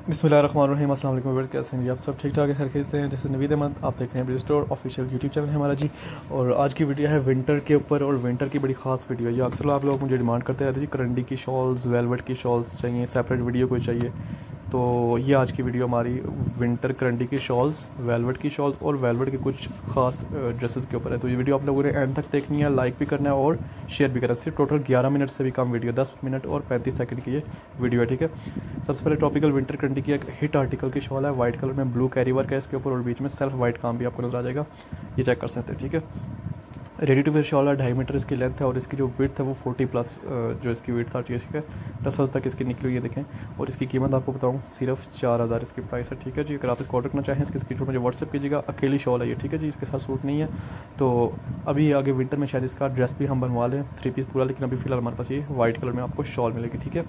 बिस्मिल्लाहिर्रहमानिर्रहीम। अस्सलाम वालेकुम व्यूअर्स, कैसे हैं जी आप सब? ठीक ठाक है, खैर खैरियत से हैं। जैसे नवीद अहमद, आप देख रहे हैं Brij store official YouTube channel है हमारा जी। और आज की वीडियो है विंटर के ऊपर, और विंटर की बड़ी खास वीडियो है ये। अक्सर आप लोग मुझे डिमांड करते रहते हैं जी, करंडी की शॉल्स, वेलवेट की शॉल्स चाहिए, सेपरेट वीडियो कोई चाहिए। तो ये आज की वीडियो हमारी विंटर करंडी की शॉल्स, वेलवेट की शॉल्स और वेलवेट के कुछ खास ड्रेसेस के ऊपर है। तो ये वीडियो आप लोगों ने एंड तक देखनी है, लाइक भी करना है और शेयर भी करना है। सिर्फ टोटल 11 मिनट से भी कम वीडियो, 10 मिनट और 35 सेकंड की ये वीडियो है, ठीक है। सबसे पहले टॉपिकल विंटर करंडी की एक हिट आर्टिकल की शॉल है, वाइट कलर में ब्लू कैरी वर्क है इसके ऊपर, और बीच में सेल्फ वाइट काम भी आपको नजर आ जाएगा, ये चेक कर सकते हैं, ठीक है। रेडी टू वेयर शॉल है, 2.5 मीटर इसकी लेंथ है, और इसकी जो विड्थ है वो 40 प्लस जो इसकी विड्थ आती है, ठीक है। टसल्स तक इसकी निकली हुई है, देखें। और इसकी कीमत आपको बताऊं, सिर्फ 4000 इसकी प्राइस है, ठीक है जी। अगर आप इसको ऑर्डर करना चाहें, इसकी स्क्रीनशॉट मुझे व्हाट्सएप कीजिएगा। अकेली शॉल है ये, ठीक है जी, इसके साथ सूट नहीं है। तो अभी आगे विंटर में शायद इसका ड्रेस भी हम बनवा लें, 3 पीस पूरा, लेकिन अभी फिलहाल हमारे पास ये वाइट कलर में आपको शॉल मिलेगी, ठीक है।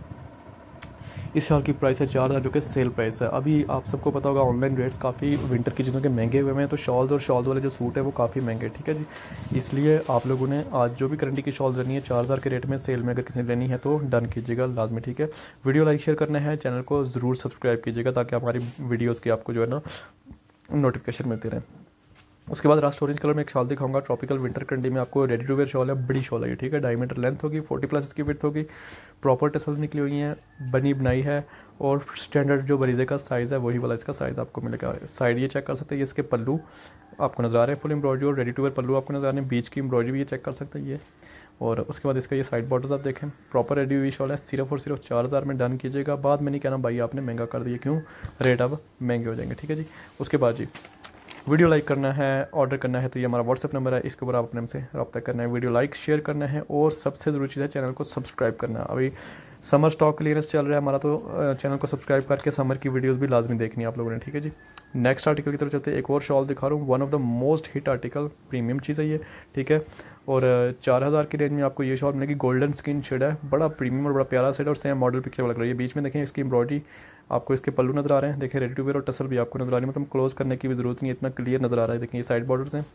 इस शॉल की प्राइस है 4000, जो कि सेल प्राइस है। अभी आप सबको पता होगा ऑनलाइन रेट्स काफ़ी विंटर की चीज़ों के महंगे हुए हैं, तो शॉल्स और शॉल्स वाले जो सूट है वो काफ़ी महंगे हैं, ठीक है जी। इसलिए आप लोगों ने आज जो भी करंटी की शॉल्स लेनी है 4000 के रेट में सेल में, अगर किसी ने लेनी है तो डन कीजिएगा लाजमी, ठीक है। वीडियो लाइक शेयर करना है, चैनल को ज़रूर सब्सक्राइब कीजिएगा, ताकि हमारी वीडियोज़ की आपको जो है ना नोटिफिकेशन मिलती रहे। उसके बाद रास्ट ऑरेंज कलर में एक शॉल दिखाऊंगा, ट्रॉपिकल विंटर कंडी में आपको रेडी टू वेयर शॉल है, बड़ी शॉल है ये, ठीक है। 2.5 मीटर लेंथ होगी, 40 प्लस इसकी विड्थ होगी, प्रॉपर टसल्स निकली हुई हैं, बनी बनाई है, और स्टैंडर्ड जो बरीजे का साइज़ है वही वाला इसका साइज़ आपको मिलेगा। साइड ये चेक कर सकते हैं, ये इसके पल्लू आपको नज़र आ रहे हैं, फुल एम्ब्रॉयडरी और रेडी टू वेयर पल्लू आपको नज़र आ रहे हैं, बीच की एम्ब्रॉयडरी भी ये चेक कर सकते हैं ये। और उसके बाद इसका ये साइड बॉर्डर्स आप देखें, प्रॉपर रेडी हुई शॉल है, सिर्फ और सिर्फ 4000 में डन कीजिएगा। बाद में नहीं कहना भाई आपने महंगा कर दिया, क्यों, रेट अब महंगे हो जाएंगे, ठीक है जी। उसके बाद जी वीडियो लाइक करना है, ऑर्डर करना है तो ये हमारा व्हाट्सएप नंबर है, इसके ऊपर आप अपने हमसे रब्ता करना है। वीडियो लाइक शेयर करना है, और सबसे ज़रूरी चीज़ है चैनल को सब्सक्राइब करना है। अभी समर स्टॉक क्लियरेंस चल रहा है हमारा, तो चैनल को सब्सक्राइब करके समर की वीडियोस भी लाजमी देखनी है आप लोगों ने, ठीक है जी। नेक्स्ट आर्टिकल की तरफ चलते हैं। एक और शॉल दिखा रहा हूँ, one of the most hit article, premium चीज़ है ये, ठीक है। और 4000 की रेंज में आपको ये शॉल मिलेगी, गोल्डन स्किन शेड है, बड़ा प्रीमियम और बड़ा प्यारा सेट, और सेम मॉडल पिक्चर लग रही है। बीच में देखें इसकी एम्ब्रॉयडरी, आपको इसके पल्लू नजर आ रहे हैं, देखें रेडी टू वेयर, और टसल भी आपको नजर आ रही है, मतलब क्लोज करने की भी जरूरत नहीं है, इतना क्लियर नजर आ रहा है। देखें ये साइड बॉर्डर्स हैं,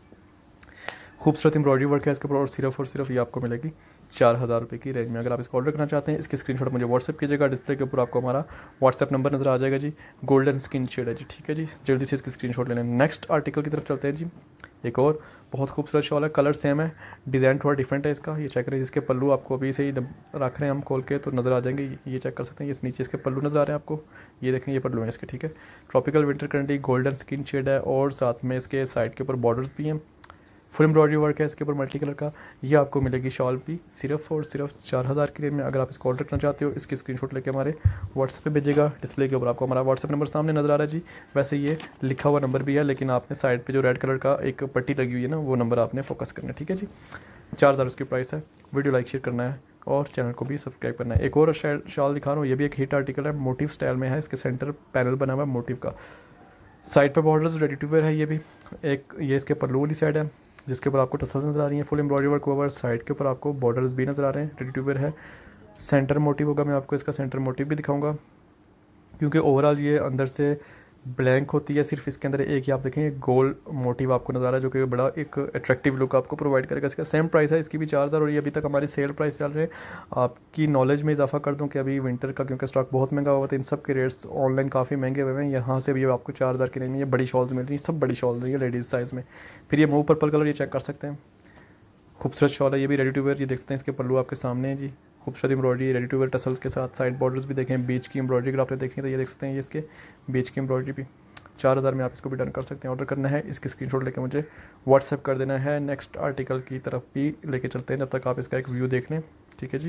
खूबसूरत एम्ब्रॉयडरी वर्क है इसके ऊपर, और सिर्फ ये आपको मिलेगी 4000 रुपये की रेंज में। अगर आप इसको ऑर्डर करना चाहते हैं, इसकी स्क्रीनशॉट मुझे व्हाट्सएप कीजिएगा, डिस्प्ले के ऊपर आपको हमारा व्हाट्सएप नंबर नजर आ जाएगा जी। गोल्डन स्किन शेड है जी, ठीक है जी, जल्दी से इसकी स्क्रीनशॉट ले लें। नेक्स्ट आर्टिकल की तरफ चलते हैं जी। एक और बहुत खूबसूरत शॉल है, कलर सेम है, डिज़ाइन थोड़ा डिफरेंट है इसका, ये चेक करें। इसके पल्लू आपको अभी से ही रख रहे हैं हम खोल के, तो नज़र आ जाएंगे, ये चेक कर सकते हैं। ये नीचे इसके पल्लू नज़र आ रहे हैं आपको, ये देखें, ये पल्लू है इसके, ठीक है। ट्रॉपिकल विंटर करंडी, गोल्डन स्किन शेड है, और साथ में इसके साइड के ऊपर बॉर्डर्स भी हैं, फुल एम्ब्रॉयडरी वर्क है इसके ऊपर मल्टी कलर का। ये आपको मिलेगी शॉल भी सिर्फ और सिर्फ 4000 की रेंज में। अगर आप इसको ऑर्डर करना चाहते हो, इसकी स्क्रीनशॉट लेके हमारे व्हाट्सएप पे भेजिएगा, डिस्प्ले के ऊपर आपको हमारा व्हाट्सएप नंबर सामने नजर आ रहा है जी। वैसे ये लिखा हुआ नंबर भी है, लेकिन आपने साइड पे जो रेड कलर का एक पट्टी लगी हुई है ना, वो नंबर आपने फोकस करना है, ठीक है जी। 4000 उसकी प्राइस है। वीडियो लाइक शेयर करना है, और चैनल को भी सब्सक्राइब करना है। एक और शॉल दिखा रहा हूँ, ये भी एक हिट आर्टिकल है, मोटिव स्टाइल में है, इसके सेंटर पैनल बना हुआ है मोटिव का, साइड पर बॉर्डर्स रेडी टू वेयर है ये भी। एक ये इसके पल्लू वाली साइड है, जिसके ऊपर आपको टसल्स नजर आ रही हैं, full embroidery work over, side के ऊपर आपको बॉर्डर्स भी नजर आ रहे हैं, रेडी टू वेयर है। सेंटर मोटिव होगा, मैं आपको इसका सेंटर मोटिव भी दिखाऊंगा, क्योंकि ओवरऑल ये अंदर से ब्लैंक होती है, सिर्फ इसके अंदर एक ही आप देखें गोल्ड मोटिव आपको नजर आ रहा है, जो कि बड़ा एक अट्रैक्टिव लुक आपको प्रोवाइड करेगा। इसका सेम प्राइस है, इसकी भी 4000, और ये अभी तक हमारी सेल प्राइस चल रहे हैं। आपकी नॉलेज में इजाफा कर दूं कि अभी विंटर का क्योंकि स्टॉक बहुत महंगा हुआ था, इन सब के रेट्स ऑनलाइन काफ़ी महंगे हुए हैं। यहाँ से भी आपको 4000 की रेंज में ये बड़ी शॉल्स मिल रही हैं, सब बड़ी शॉल्स है लेडीज़ साइज़ में। फिर ये मूव पर्पल कलर, ये चेक कर सकते हैं, खूबसूरत शॉल है ये भी, रेडी टू वेयर। ये देख सकते हैं, इसके पल्लू आपके सामने है जी, खूबसूरत embroidery, ready to wear tassels के साथ, साइड बॉर्डर्स भी देखें, बीच की एम्ब्रॉयडरी अगर आपने देखी तो ये देख सकते हैं, ये इसके बीच की एम्ब्रॉयडरी भी। 4000 में आप इसको भी डन कर सकते हैं। ऑर्डर करना है, इसकी स्क्रीनशॉट लेकर मुझे व्हाट्सएप कर देना है। नेक्स्ट आर्टिकल की तरफ भी लेके चलते हैं, जब तक आप इसका एक व्यू देख लें, ठीक है जी।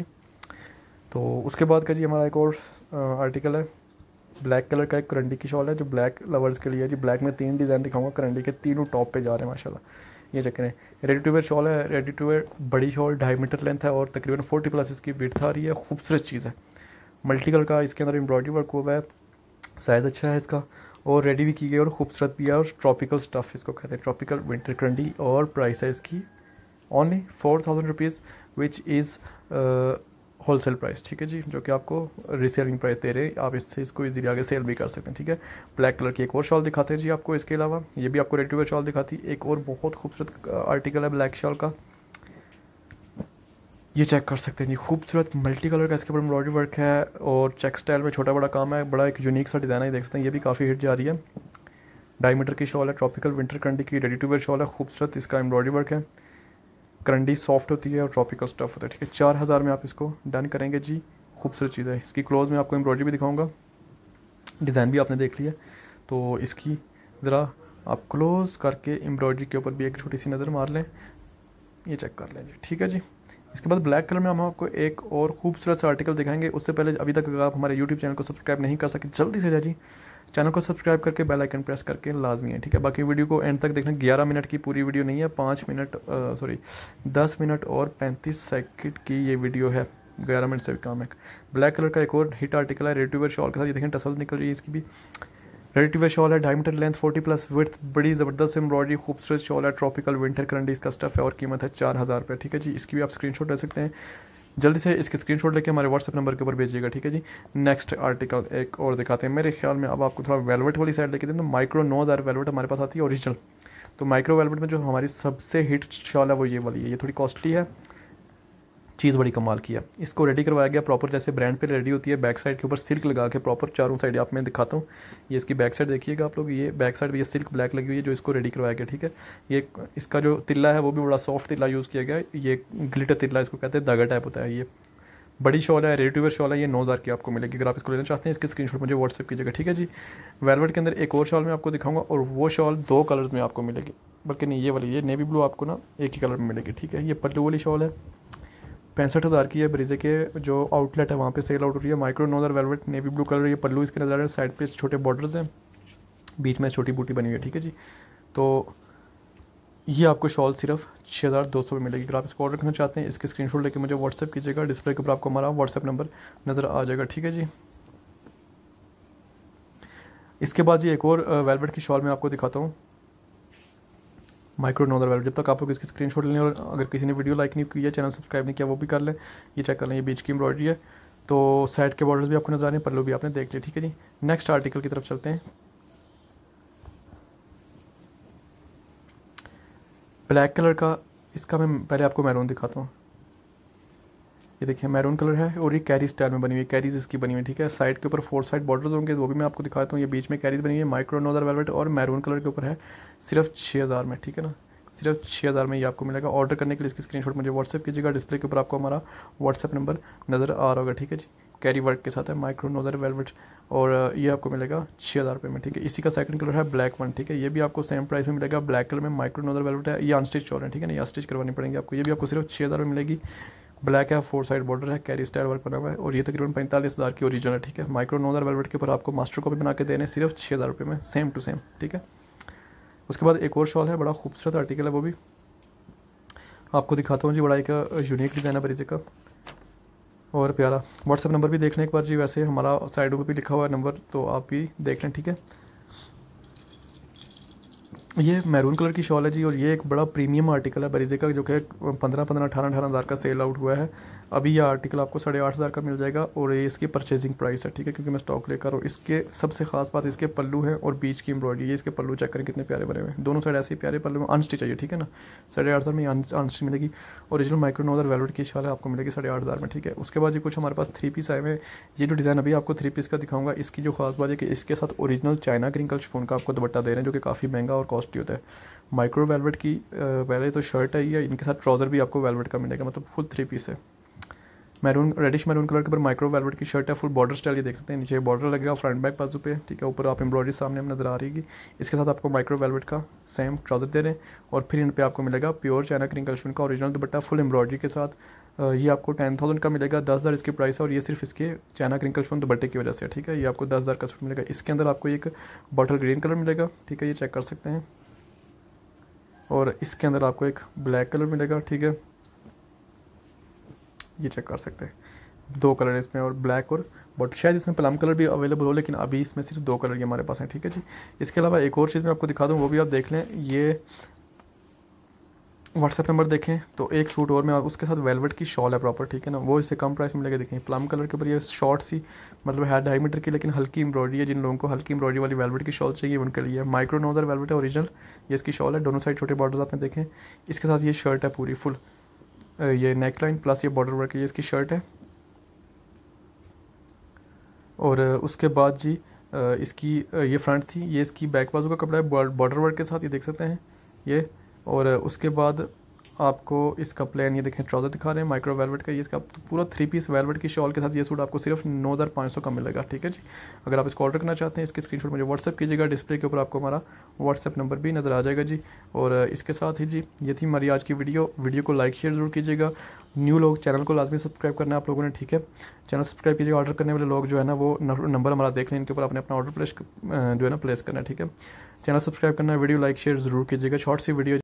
तो उसके बाद का जी हमारा एक और आर्टिकल है, ब्लैक कलर का एक करंडी की शॉल है, जो ब्लैक लवर्स के लिए है जी। ब्लैक में 3 डिज़ाइन दिखाऊंगा, करंडी के तीनों टॉप पे जा रहे हैं माशाल्लाह, ये चेक करें। रेडी टू वेयर शॉल है, रेडी टू वेयर बड़ी शॉल, 2.5 मीटर लेंथ है, और तकरीबन 40 प्लस इसकी विड्थ आ रही है। खूबसूरत चीज़ है, मल्टी कलर का इसके अंदर एम्ब्रॉयडरी वर्क हुआ है, साइज़ अच्छा है इसका, और रेडी भी की गई और खूबसूरत भी है, और ट्रॉपिकल स्टफ़ इसको कहते हैं, ट्रॉपिकल विंटर करंडी। और प्राइस है इसकी only 4000 rupees, which is wholesale price, ठीक है जी, जो कि आपको रीसेलिंग प्राइस दे रहे हैं। आप इससे इसको इजीली आगे सेल भी कर सकते हैं, ठीक है। ब्लैक कलर की एक और शॉल दिखाते हैं जी आपको, इसके अलावा ये भी आपको रेडी टू वेयर शॉल दिखाती है। एक और बहुत खूबसूरत आर्टिकल है ब्लैक शॉल का, ये चेक कर सकते हैं जी, खूबसूरत मल्टी कलर का इसके ऊपर एम्ब्रॉयडरी वर्क है और चेक स्टाइल में छोटा बड़ा काम है, बड़ा एक यूनिक सा डिज़ाइन है, देख सकते हैं। ये भी काफ़ी हिट जा रही है। डायमीटर की शॉल है, ट्रॉपिकल विंटर करंडी की रेडी टू वेयर शॉल है, खूबसूरत इसका एम्ब्रॉयडरी वर्क है। करंडी सॉफ्ट होती है और ट्रॉपिकल स्टफ होता है, ठीक है। 4000 में आप इसको डन करेंगे जी। खूबसूरत चीज़ है। इसकी क्लोज में आपको एम्ब्रॉयडरी भी दिखाऊंगा, डिज़ाइन भी आपने देख लिया, तो इसकी ज़रा आप क्लोज करके एम्ब्रॉयडरी के ऊपर भी एक छोटी सी नज़र मार लें, ये चेक कर लें जी, ठीक है जी। इसके बाद ब्लैक कलर में हम आपको एक और खूबसूरत सा आर्टिकल दिखाएंगे। उससे पहले अभी तक अगर आप हमारे यूट्यूब चैनल को सब्सक्राइब नहीं कर सके, जल्दी से जाइए चैनल को सब्सक्राइब करके बेल आइकन प्रेस करके लाजमी है, ठीक है। बाकी वीडियो को एंड तक देखना। 11 मिनट की पूरी वीडियो नहीं है, 10 मिनट और 35 सेकंड की ये वीडियो है, 11 मिनट से भी कम है। ब्लैक कलर का एक और हिट आर्टिकल है रेडी टू वेयर शॉल के साथ, ये देखें टसल निकल रही है इसकी भी। रेडी टू वेयर शॉल है, डायमीटर लेंथ 40+ विड्थ, बड़ी ज़बरदस्त एम्ब्रॉयडरी, खूबसूरत शॉल है, ट्रॉपिकल विंटर करंडी इसका स्टफ है और कीमत है 4000 रुपये, ठीक है जी। इसकी भी आप स्क्रीनशॉट ले सकते हैं, जल्दी से इसके स्क्रीनशॉट लेके हमारे व्हाट्सएप नंबर के ऊपर भेजिएगा, ठीक है जी। नेक्स्ट आर्टिकल एक और दिखाते हैं। मेरे ख्याल में अब आपको थोड़ा वेलवेट वाली साइड लेके दें, तो माइक्रो 9000 वेलवेट हमारे पास आती है ओरिजिनल। तो माइक्रो वेलवेट में जो हमारी सबसे हिट शॉल है वो ये वाली है, ये थोड़ी कॉस्टली है, चीज़ बड़ी कमाल की है। इसको रेडी करवाया गया प्रॉपर, जैसे ब्रांड पे रेडी होती है, बैक साइड के ऊपर सिल्क लगा के प्रॉपर चारों साइड आप मैं दिखाता हूँ। ये इसकी बैक साइड देखिएगा आप लोग, ये बैक साइड भी ये सिल्क ब्लैक लगी हुई है जो इसको रेडी करवाया गया, ठीक है। ये इसका जो तिल्ला है वो भी बड़ा सॉफ्ट तिल्ला यूज़ किया गया है, ये ग्लिटर तिल्ला इसको कहते हैं, धागा टाइप होता है। ये बड़ी शॉल है, रेडी टू वेयर शॉल है, ये 9000 की आपको मिलेगी। अगर आप इसको लेना चाहते हैं इसके स्क्रीनशॉट मुझे व्हाट्सएप कीजिएगा, ठीक है जी। वेलवेट के अंदर एक और शॉल मैं आपको दिखाऊंगा और वो शॉल 2 कलर्स में आपको मिलेगी, बल्कि नहीं ये वाली, ये नेवी ब्लू आपको ना एक ही कलर में मिलेगी, ठीक है। ये पल्लू वाली शॉल है, 65,000 की है। ब्रीजे के जो आउटलेट है वहाँ पे सेल आउट हो रही है। Micro 9000 velvet navy blue colour, ये पल्लू इसके नज़र है, साइड पे छोटे बॉर्डर्स हैं, बीच में छोटी बूटी बनी हुई है, ठीक है जी। तो ये आपको शॉल सिर्फ 6200 में मिलेगी। अगर आप इसको ऑर्डर करना चाहते हैं इसके स्क्रीनशॉट लेके मुझे व्हाट्सएप कीजिएगा, डिस्प्ले के ऊपर आपको हमारा व्हाट्सएप नंबर नज़र आ जाएगा, ठीक है जी। इसके बाद ये एक और वेलवेट की शॉल मैं आपको दिखाता हूँ, माइक्रो 9000 वेलवेट। जब तक आप लोग इसकी स्क्रीनशॉट लें, और अगर किसी ने वीडियो लाइक नहीं की है, चैनल सब्सक्राइब नहीं किया, वो भी कर लें। ये चेक कर लें, ये बीच की एम्ब्रॉयडरी है, तो साइड के बॉर्डर्स भी आपको नजर आ रहे हैं, पल्लू भी आपने देख लिया, ठीक है जी। नेक्स्ट आर्टिकल की तरफ चलते हैं। ब्लैक कलर का, इसका मैं पहले आपको मैरून दिखाता हूँ। ये देखिए मैरून कलर है और ये कैरी स्टाइल में बनी हुई है, कैरीज इसकी बनी हुई है, ठीक है। साइड के ऊपर 4 साइड बॉर्डर्स होंगे, वो भी मैं आपको दिखाता हूँ। ये बीच में कैरीज बनी हुई है, माइक्रो 9000 वेलवेट और मैरून कलर के ऊपर है, सिर्फ 6000 में, ठीक है ना। सिर्फ 6000 में ये आपको मिलेगा। ऑर्डर करने के लिए इसकी स्क्रीनशॉट मुझे व्हाट्सएप कीजिएगा, डिस्प्ले के ऊपर आपको हमारा व्हाट्सएप नंबर नज़र आ रहा होगा, ठीक है जी। कैरी वर्क के साथ है, माइक्रो 9000 वेलवेट और ये आपको मिलेगा 6000 रुपये में, ठीक है। इसी का सेकंड कलर है ब्लैक वन, ठीक है। ये भी आपको सेम प्राइस में मिलेगा, ब्लैक कलर में, माइक्रो 9000 वेलवेट है। ये अनस्टिच शॉल है, ठीक है ना, ये स्टिच करवानी पड़ेंगे आपको। ये भी आपको सिर्फ 6000 में मिलेगी। ब्लैक है, 4 साइड बॉर्डर है, कैरी स्टाइल वर्क बना हुआ है और ये तकरीबन 45,000 की ओरिजिनल है, ठीक है। माइक्रो 9000 वेलवेट के ऊपर आपको मास्टर कॉपी बना के देने सिर्फ 6000 रुपये में, सेम टू सेम, ठीक है। उसके बाद एक और शॉल है, बड़ा खूबसूरत आर्टिकल है, वो भी आपको दिखाता हूँ जी। बड़ा एक यूनिक डिज़ाइन है बरीजे का और प्यारा। व्हाट्सएप नंबर भी देख लें एक बार जी, वैसे हमारा साइडों पे भी लिखा हुआ है नंबर, तो आप भी देख लें, ठीक है। ये मैरून कलर की शॉल है जी और ये एक बड़ा प्रीमियम आर्टिकल है बरीजे का, जो कि 18,000 का सेल आउट हुआ है। अभी ये आर्टिकल आपको 8,500 का मिल जाएगा और ये इसकी परचेजिंग प्राइस है, ठीक है, क्योंकि मैं स्टॉक लेकर। और इसके सबसे खास बात इसके पल्लू है और बीच की एम्ब्रॉयडरी, ये इसके पल्लू चेक करें कितने प्यारे बने हुए हैं, दोनों साइड ऐसे ही प्यारे पल्लू में। अनस्टिच चाहिए, ठीक है ना। 8,500 में अनस्टिच मिलेगी। ओरिजिनल माइक्रो 9000 वेलवेट की शॉल है, आपको मिलेगी 8,500 में, ठीक है। उसके बाद ये कुछ हमारे पास 3 पीस आए हुए हैं। ये जो डिज़ाइन अभी आपको 3 पीस का दिखाऊंगा, इसकी जो खास बात है कि इसके साथ ओरिजिनल चाइना क्रिंकल शिफॉन का आपको दुपट्टा दे रहे हैं, जो कि काफ़ी महंगा और कॉस्टली होता है। माइक्रो वेलवेट की पहले तो शर्ट है ये, इनके साथ ट्राउज़र भी आपको वेलवेट का मिलेगा, मतलब फुल 3 पीस है। मैरून, रेडिश मैरून कलर के ऊपर माइक्रो वेलवेट की शर्ट है, फुल बॉर्डर स्टाइल, ये देख सकते हैं। नीचे बॉर्डर लगेगा फ्रंट बैक बाजू पे, ठीक है। ऊपर आप एम्ब्रॉयडरी सामने में नजर आ रही है। इसके साथ आपको माइक्रो वेलवेट का सेम ट्राउजर दे रहे हैं और फिर इन पे आपको मिलेगा प्योर चाइना क्रिंकल शिफॉन का ओरिजिनल दुपट्टा फुल एम्ब्रॉयडरी के साथ। ये आपको 10,000 का मिलेगा, 10,000 इसकी प्राइस है और ये सिर्फ इसके चाइना क्रिंकल शिफॉन दुपट्टे की वजह से, ठीक है। ये आपको 10,000 का सूट मिलेगा। इसके अंदर आपको एक बॉटल ग्रीन कलर मिलेगा, ठीक है, ये चेक कर सकते हैं। और इसके अंदर आपको एक ब्लैक कलर मिलेगा, ठीक है, ये चेक कर सकते हैं। 2 कलर इसमें और ब्लैक और बट शायद इसमें प्लम कलर भी अवेलेबल हो, लेकिन अभी इसमें सिर्फ 2 कलर ये हमारे पास हैं, ठीक है जी। इसके अलावा एक और चीज़ मैं आपको दिखा दूँ, वो भी आप देख लें। ये व्हाट्सएप नंबर देखें तो एक सूट और में उसके साथ वेलवेट की शॉल है प्रॉपर, ठीक है ना, वो इससे कम प्राइस में मिलेगा। देखें प्लम कलर के ऊपर ये शॉर्ट सी, मतलब है 2.5 मीटर की, लेकिन हल्की एम्ब्रॉयडरी है। जिन लोगों को हल्की एम्ब्रॉयडरी वाली वेलवेट की शॉल चाहिए उनके लिए माइक्रो 9000 वेलवेट है ओरिजिनल, ये इसकी शॉल है। दोनों साइड छोटे बॉर्डर्स आपने देखें। इसके साथ ये शर्ट है पूरी फुल, ये नेक लाइन प्लस ये बॉर्डर वर्क, ये इसकी शर्ट है। और उसके बाद जी इसकी ये फ्रंट थी, ये इसकी बैक बाजू का कपड़ा है बॉर्डर वर्क के साथ, ये देख सकते हैं ये। और उसके बाद आपको इसका प्लान ये देखें, ट्राउज़र दिखा रहे हैं माइक्रो वेलवेट का, ये इसका पूरा 3 पीस वेलवेट की शॉल के साथ ये सूट आपको सिर्फ 9500 का मिलेगा, ठीक है जी। अगर आप इसको ऑर्डर करना चाहते हैं इसकी स्क्रीनशॉट मुझे व्हाट्सअप कीजिएगा, डिस्प्ले के ऊपर आपको हमारा व्हाट्सअप नंबर भी नज़र आ जाएगा जी। और इसके साथ ही जी ये थी हमारी आज की वीडियो को लाइक शेयर ज़रूर कीजिएगा। न्यू लोग चैनल को लाजमी सब्सक्राइब करना है आप लोगों ने, ठीक है। चैनल सब्सक्राइब कीजिएगा। ऑर्डर करने वाले लोग जो है ना वो नंबर हमारा देख लें, इनके ऊपर अपने अपना ऑर्डर जो है ना प्लेस करना है, ठीक है। चैनल सब्सक्राइब करना है, वीडियो लाइक शेयर ज़रूर कीजिएगा। शॉर्ट सी वीडियो